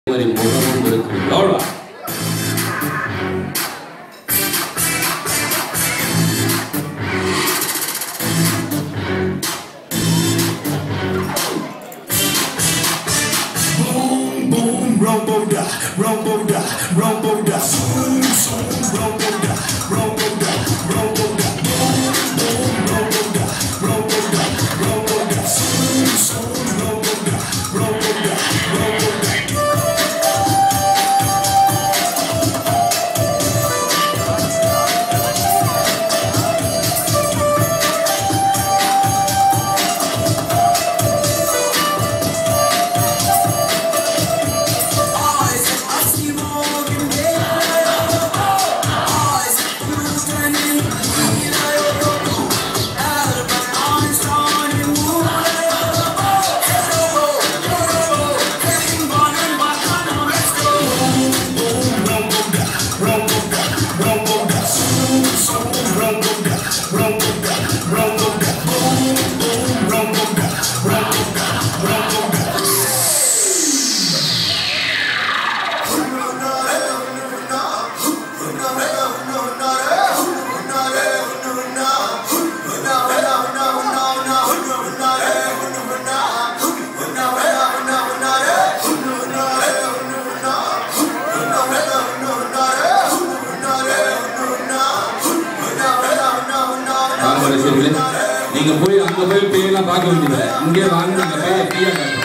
நீங்க போய் அங்க போய் பேயெல்லாம் பார்க்க வேண்டியது இங்கே வாங்க அந்த பேயை டீயா காட்டுறோம்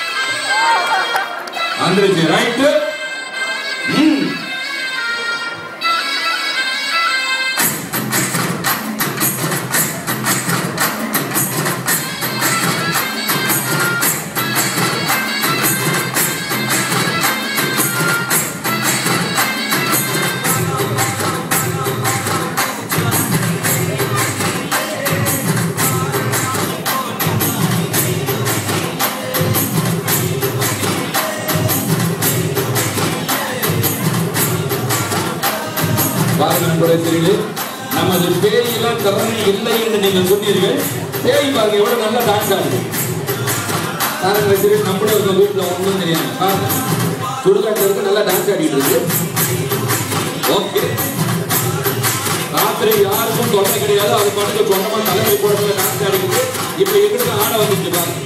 வந்துருச்சு ரைட்டு நமது பேயெல்லாம் திறமை இல்லை என்று நீங்கள் சொன்னீர்கள். பேய் பாருங்க எவ்வளவு நல்லா டான்ஸ் ஆடுது. நம்மளே உங்க வீட்டுல ஒன்றும் தெரியாம சுடுகாட்டுக்கு நல்லா டான்ஸ் ஆடிட்டு இருக்கு. ஓகே ராத்திரி யாருக்கும் தொல்லை கிடையாது. அது பாட்டுக்கு சொந்தமா தலைமை போடல டான்ஸ் ஆடிக்கிட்டு இப்ப எங்கிட்ட ஆட வந்துட்டு பாருங்க.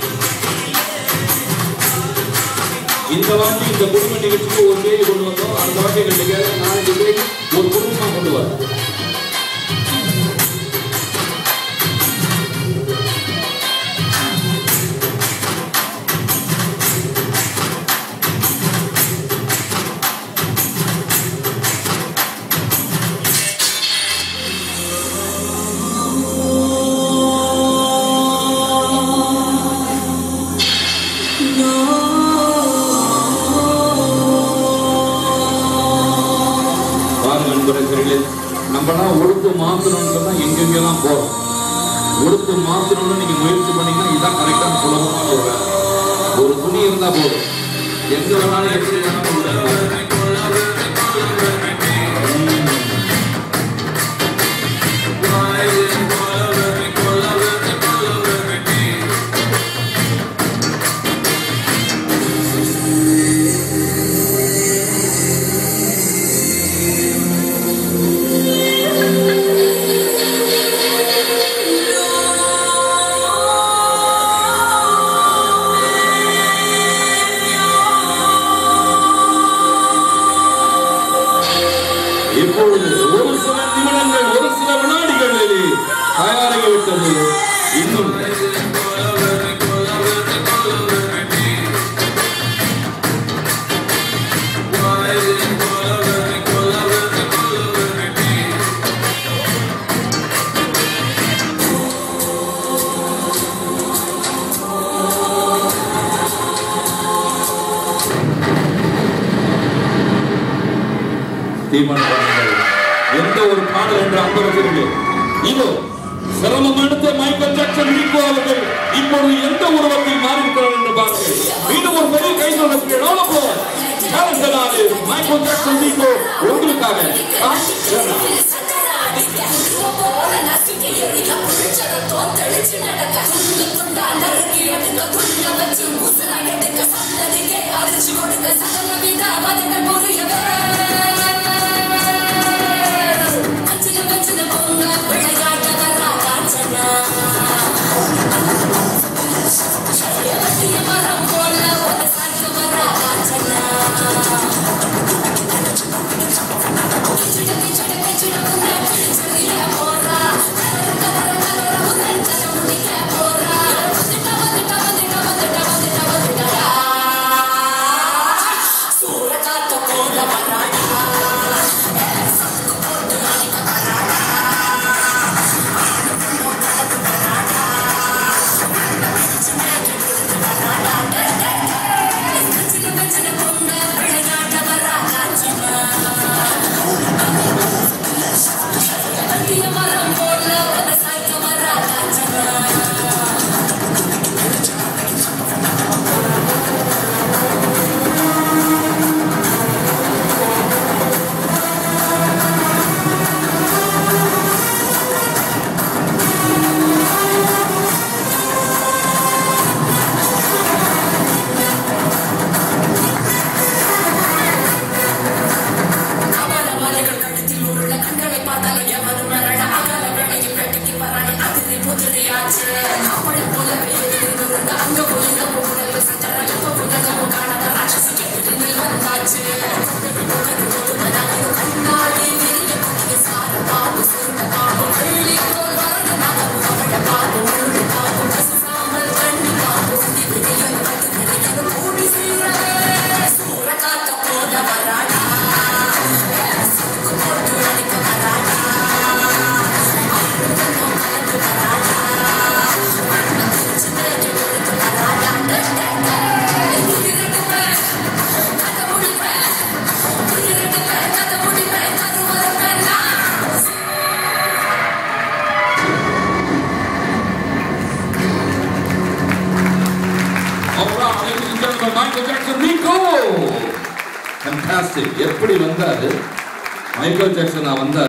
இந்த வாட்டி இந்த குடும்ப நிகழ்ச்சிக்கு ஒரு பேய் கொண்டு வந்தோம். அந்த வாட்டி எங்களுக்கு 4 பேய் ஒரு குடும்பமா கொண்டு வரோம். நம்மலாம் உடுப்பு மாத்தணும்னு சொன்னா எங்கெங்கெல்லாம் போறோம். உடுப்பு மாத்தணும்னு நீங்க முயற்சி பண்ணீங்கன்னா இதான் கரெக்டான சுலபமான ஒரு துணி இருந்தா போதும். எங்க வேணாலும் எப்படி வேணாலும் எந்த ஒரு பாடல் என்று அம்பரத்திற்கு இதோ சிரமம் எடுத்த மைக்கேல் ஜாக்சன் ரிகோ அவர்கள் இப்பொழுது எந்த உருவத்தில் மாறிவிட்டார் என்று பாருங்கள். மீண்டும் ஒரு பெரிய கைதொடர்ச்சி மைக்கேல் ஜாக்சன் ரிகோ உங்களுக்காக Michael Jackson, Rico! Fantastic. எப்படி வந்தாரு மைக்கேல் ஜாக்சன் வந்தாரு